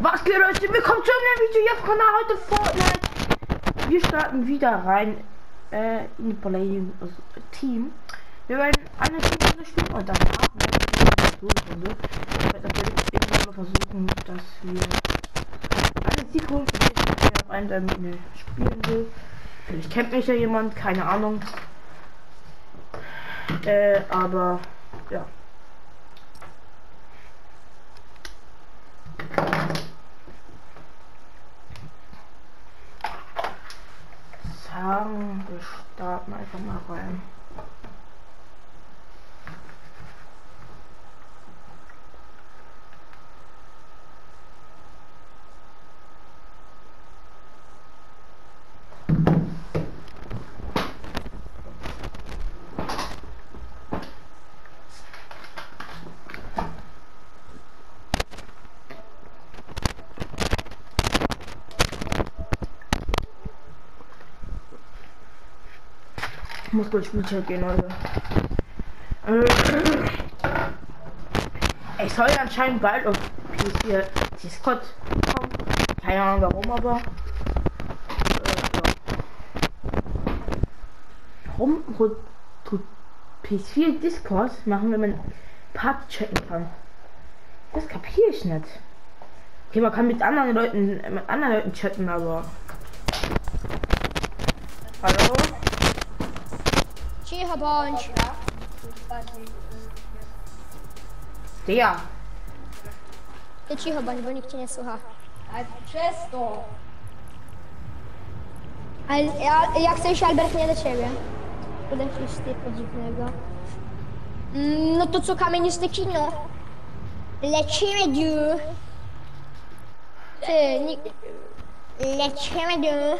Was geht, Leute? Willkommen zu einem Video hier auf dem Kanal. Heute Fortnite. Wir starten wieder rein in Playing Team. Wir werden eine Sekunde spielen und danach werden wir so. Ich werde natürlich irgendwann mal versuchen, dass wir eine Sekunde auf einen der spielen will. Vielleicht kennt mich ja jemand, keine Ahnung. Aber ja. Sagen, wir starten einfach mal rein. Ich muss kurz Spielchat gehen, Leute. Ich soll ja anscheinend bald auf PS4 Discord kommen. Keine Ahnung warum, aber ja. Warum tut PS4 Discord machen, wenn man Part checken kann? Das kapiere ich nicht. Okay, man kann mit anderen Leuten chatten, aber hallo? Cicho bądź. Der. Ty cicho bądź, bo nikt cię nie słucha. Ale przez to. Ale ja chcę iść, Albert, nie do ciebie. Kurde, coś tylko dziwnego. No to co, kamieniste kino? Lecimy, du. Ty, lecimy, du.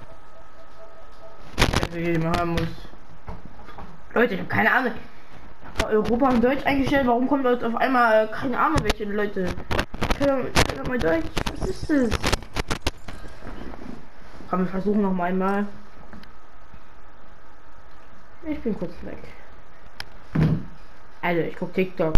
Ich machen muss. Leute, ich habe keine Ahnung. Europa und Deutsch eingestellt. Warum kommt Leute auf einmal keine Ahnung welche Leute? Hört mal Deutsch. Was ist das? Komm, wir versuchen noch mal einmal. Ich bin kurz weg. Also, ich guck TikTok.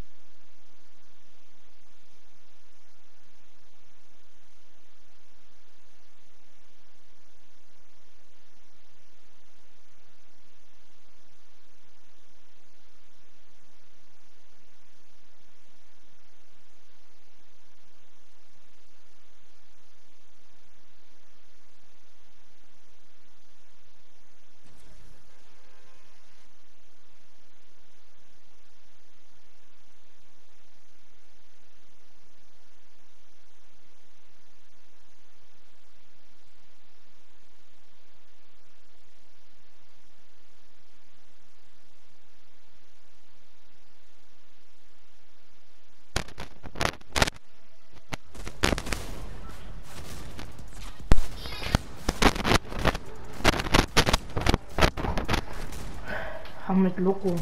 Mit Loco.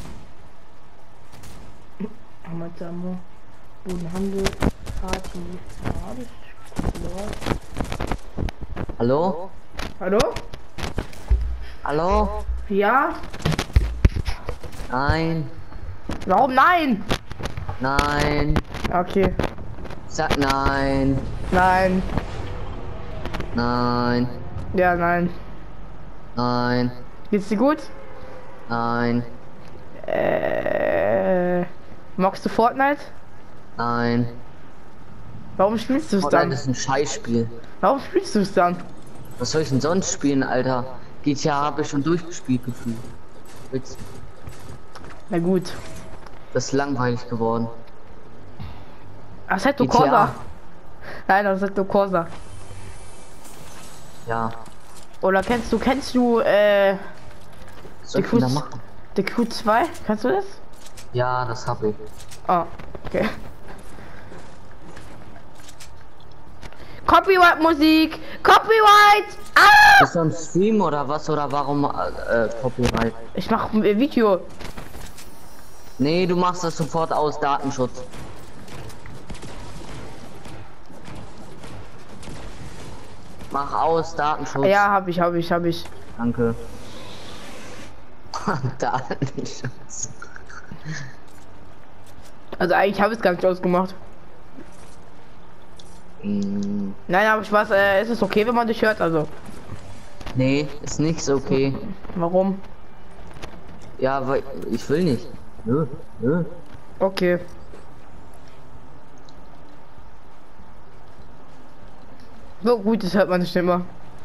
Mit Samo. Bodenhandel. Party. Hallo? Hallo? Hallo? Ja? Nein. Warum nein? Nein. Okay. Sag nein. Nein. Nein. Ja, nein. Nein. Geht's dir gut? Nein. Magst du Fortnite? Nein. Warum spielst du es Fortnite dann? ist ein Scheißspiel. Warum spielst du es dann? Was soll ich denn sonst spielen, Alter? GTA habe ich schon durchgespielt gefühlt. Jetzt, Na gut. das ist langweilig geworden. Assetto GTA. Corsa. Nein, Assetto Corsa. Ja. Oder kennst du Was soll ich denn da machen? die Q2? Kannst du das? Ja, das habe ich. Oh, okay. Copyright Musik! Copyright! Ah! Ist das ein Stream oder was? Oder warum Copyright? Ich mach ein Video. Nee, du machst das sofort aus, Datenschutz. Mach aus, Datenschutz. Ja, hab ich. Danke. Datenschutz. Also eigentlich habe ich es gar nicht ausgemacht. Nein, aber Spaß, ist es okay, wenn man dich hört, also. Nee, ist nicht so okay. Warum? Ja, weil ich will nicht. Nö, nö. Okay. So gut, das hört man nicht immer.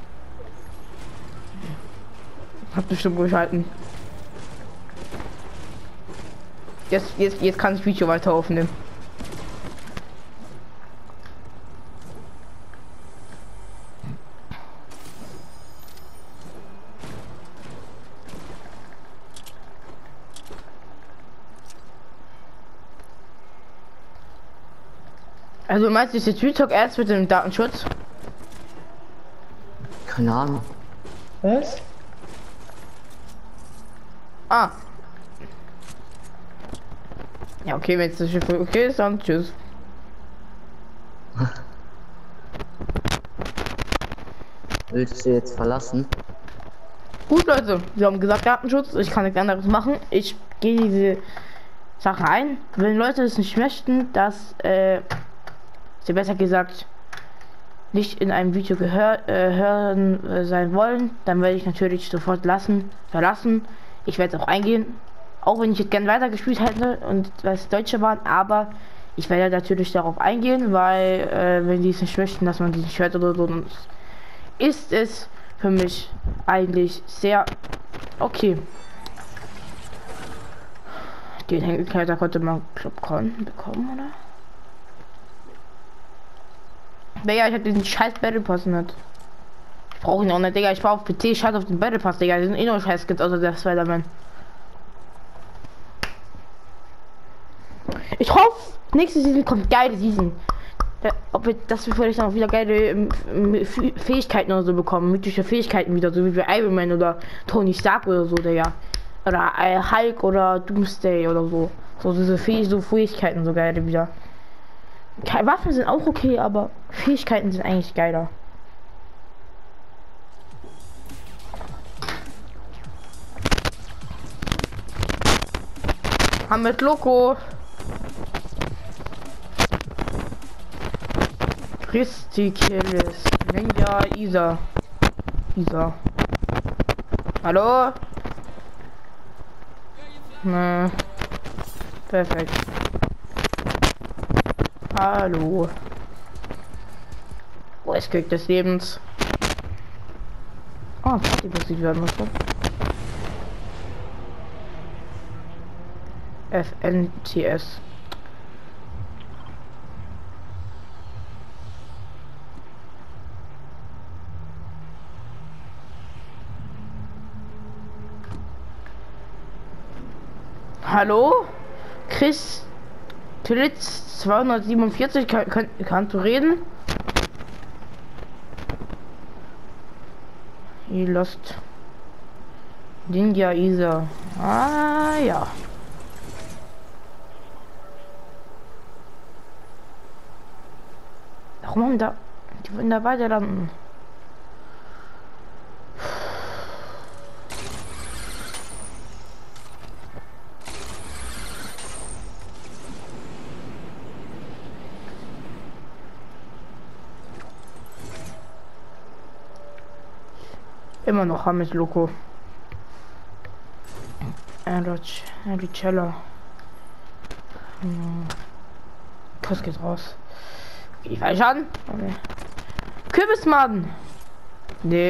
Hab bestimmt geschalten. Jetzt kann ich Video weiter aufnehmen. Also meinst du, ist der TikTok erst mit dem Datenschutz? Keine Ahnung. Was? Ah. Ja, okay, wenn es das Schiff okay ist, dann tschüss. Willst du jetzt verlassen? Gut, Leute, wir haben gesagt Datenschutz, ich kann nichts anderes machen. Ich gehe diese Sache ein. Wenn Leute es nicht möchten, dass sie besser gesagt nicht in einem Video hören sein wollen, dann werde ich natürlich sofort verlassen. Ich werde auch eingehen, auch wenn ich jetzt gern weiter gespielt hätte und das Deutsche waren, aber ich werde natürlich darauf eingehen, weil wenn die es nicht möchten, dass man die nicht hört oder so, dann ist es für mich eigentlich sehr okay. Den Hängekleider konnte man bekommen, oder? Digga, ich hab diesen scheiß Battle Pass nicht. Ich brauche ihn auch nicht, Digga. Ich war auf PC, scheiß auf den Battle Pass, Digga. Die sind eh nur scheiß Skins außer der Spider-Man. Ich hoffe, nächste Season kommt geile Season. Dass wir vielleicht auch wieder geile Fähigkeiten oder so bekommen. Mythische Fähigkeiten wieder, so wie bei Iron Man oder Tony Stark oder so, Digga. Oder Hulk oder Doomsday oder so. So diese Fähigkeiten so geile wieder. Waffen sind auch okay, aber Fähigkeiten sind eigentlich geiler. Haben mit Loco. Christi Killis. Ninja Isa. Hallo? Na. Perfekt. Hallo. Wo ist Krieg des Lebens? Oh, die besiegt werden muss. FNTS. Hallo? Chris Tillitz 247, kannst du reden? He lost Ninja Isa. Ah ja. Warum haben da die wollen da beide landen? Immer noch Hamis Loco. Cella. Kuss geht raus. Geh falsch an. Okay. Kürbismann. Nee.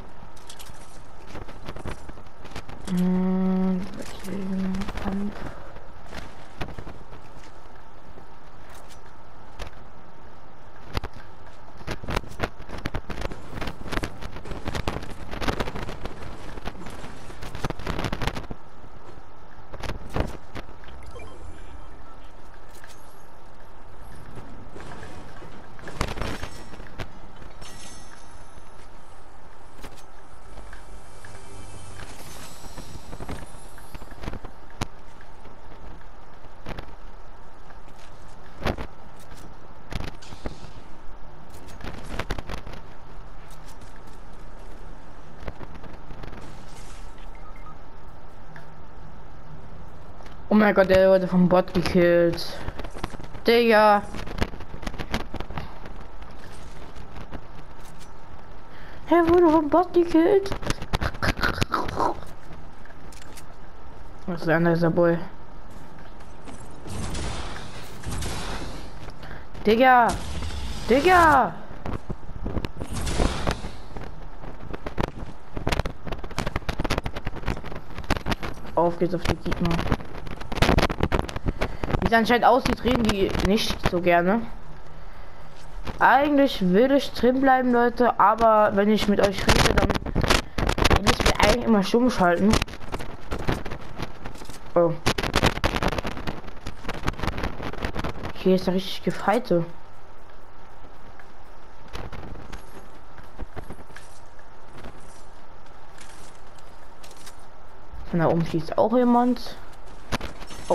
Oh mein Gott, der wurde vom Bot gekillt. Digga. Er wurde vom Bot gekillt. Was ist ein dieser Boy? Digga! Digga! Auf geht's auf die Gegner. Wie es anscheinend aussieht, reden die nicht so gerne. Eigentlich will ich drin bleiben, Leute, aber wenn ich mit euch rede, dann will ich mir eigentlich immer stumm schalten. Oh. Hier ist ja richtig Gefeite. Von da oben schießt auch jemand. Oh.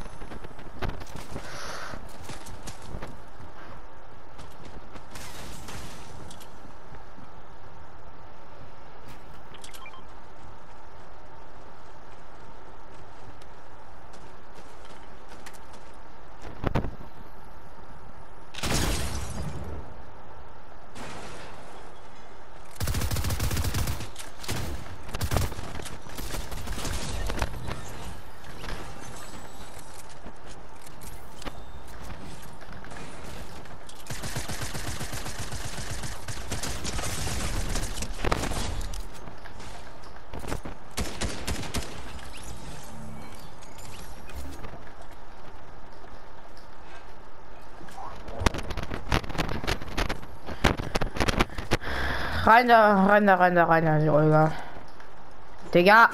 Rein da, die Olga. Digga.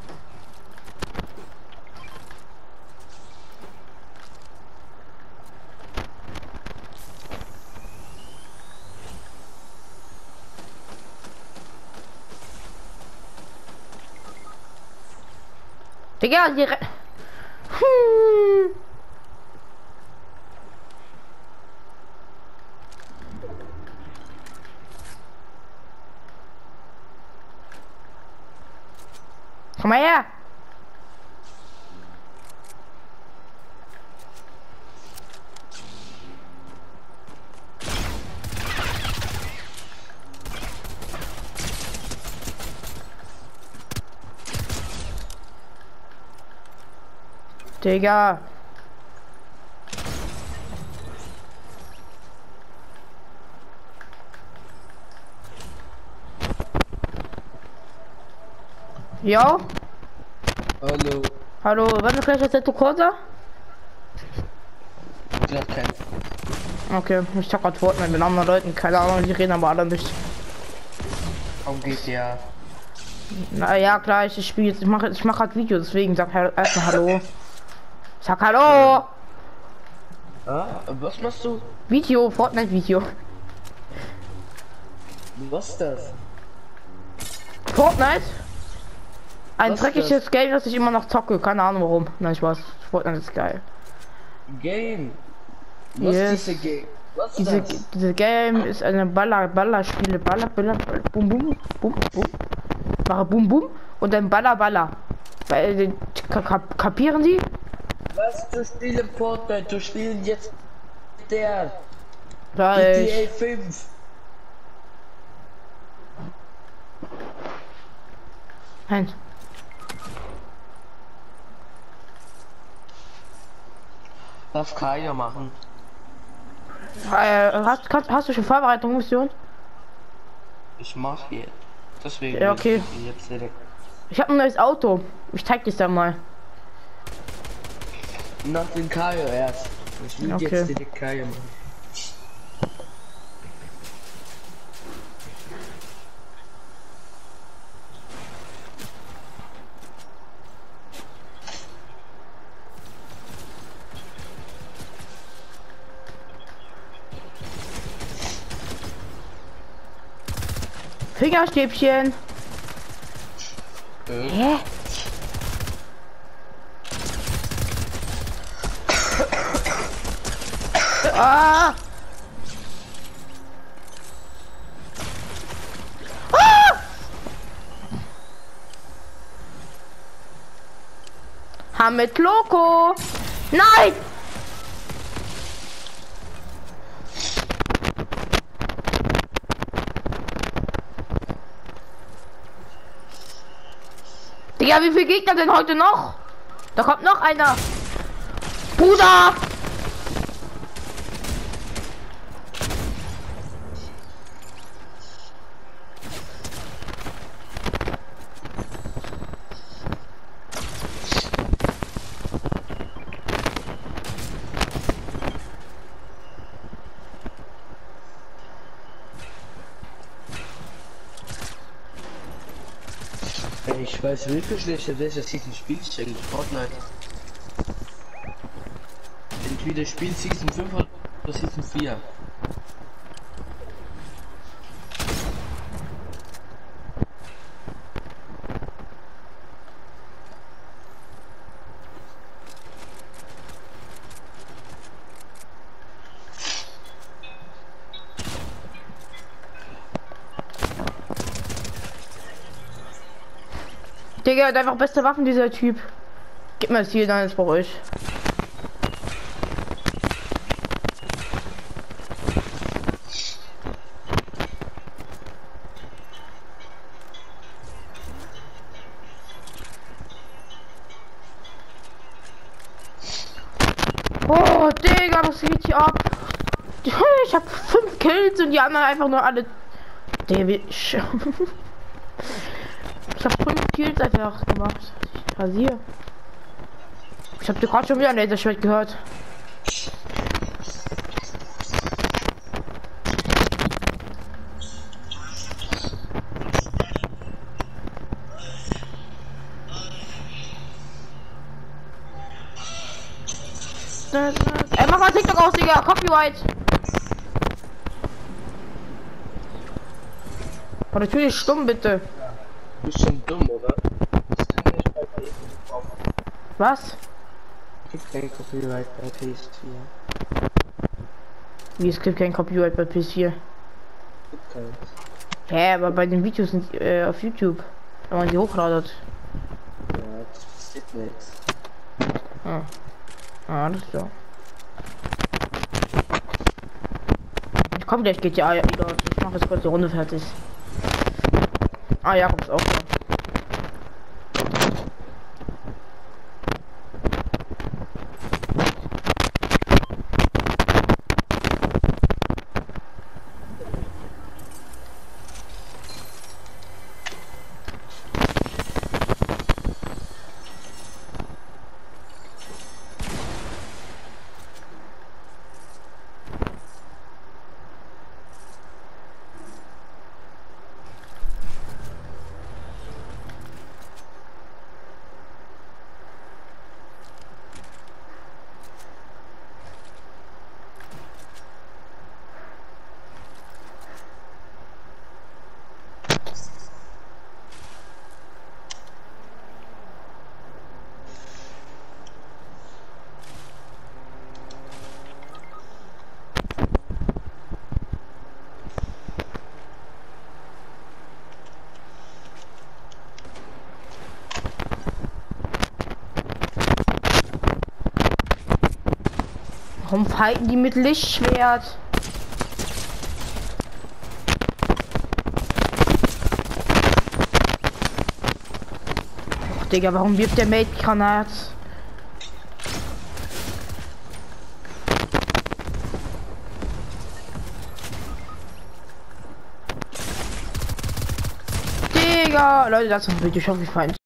Digga, die Komm mal her! Digga! Jo? Hallo. Hallo, wann ist gleich das Corsa? Gerade kein. Okay, ich hab grad Fortnite mit anderen Leuten, keine Ahnung, die reden aber alle nicht. Warum geht ja? Na ja, klar, ich spiele jetzt, ich mach halt Videos, deswegen sag erstmal Hallo. Sag Hallo! Ah, was machst du? Video, Fortnite-Video. Was ist das? Fortnite? Ein Was dreckiges Game, das ich immer noch zocke, keine Ahnung warum. Nein, Spaß. Fortnite ist geil. Game. Was Yes. ist diese Game? Was ist das? Diese Game ist eine Ballerspiele, Baller, bum bum, bum bum. Mache bum bum und dann Baller. Weil, kapieren Sie? Was? Du spielst Fortnite, du spielst jetzt der Gleich. GTA 5. Nein. Das kann ja machen. Hast du schon Vorbereitung, Mission? Ich mach jetzt. Deswegen. Ja, okay. muss ich jetzt direkt. Ich habe ein neues Auto. Ich zeig dir dann mal. Nach dem Kajo erst. Ich will Okay. jetzt direkt Kajo machen. Fingerstäbchen. Hä? Ah! Ah! Hamid Loco! Nein! Digga, wie viele Gegner denn heute noch? Da kommt noch einer. Bruder! Ey, ich weiß wirklich schlecht, welches Season spielt ich eigentlich Fortnite. Entweder spielt Season 5 oder Season 4. Digga, hat einfach beste Waffen, dieser Typ. Gib mir das hier, dann ist bei euch. Oh, Digga, was geht hier ab? Ich hab 5 Kills und die anderen einfach nur alle. Digga, ich hab 5 Kills einfach gemacht. Ich rasiere. Ich hab dir gerade schon wieder ein Laserschwert gehört. Ey, mach mal TikTok aus, Digga. Copyright. Oh, natürlich stumm, bitte. Du bist schon dumm, oder? Das kann nicht bei PS4. Was? Gibt kein Copyright bei PS4. Wie, es gibt kein Copyright bei PS4. Gibt keins. Hä, aber bei den Videos sind auf YouTube, wenn man sie hochladet. Ja, das passiert nichts. Ah. Ah, alles klar. Komm, gleich geht ja wieder. Ich mache jetzt kurz die Runde fertig. Ah, Jakob ist auch da. Warum fighten die mit Lichtschwert? Ach, Digga, warum wirft der Mate Granat? Digga, Leute, das ist ein Video schon gefallen.